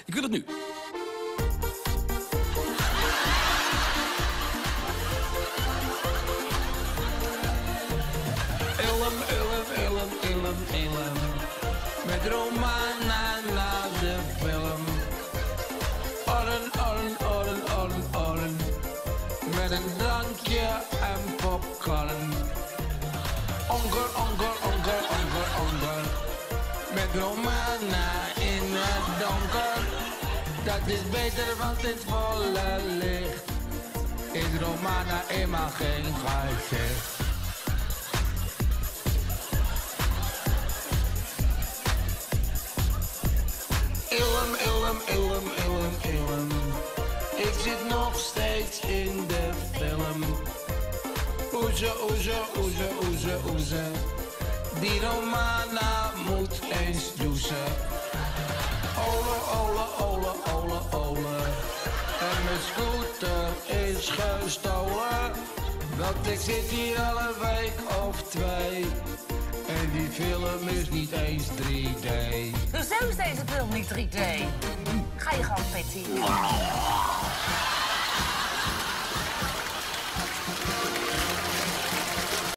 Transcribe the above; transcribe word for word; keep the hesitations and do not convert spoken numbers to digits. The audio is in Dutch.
Ik wil het nu. Illum, illum, illum, illum, illum. Met Romana na de film. Orren, orren, orren, orren, orren. Met een drankje en popcorn. Onker, onker, onker, onker, onker. Met Romana in het donker. Dat is beter, want het volle licht is Romana eenmaal geen gezicht. Illum, illum, illum, illum, illum. Ik zit nog steeds in de film. Oeze, oeze, oeze, oeze, oeze. Die Romana moet eens douchen. Ole, ole, ole, ole, ole. En mijn scooter is gestolen. Want ik zit hier al een week of twee. En die film is niet eens drie D. Hoezo is deze film niet drie D? Ga je gang, Patty.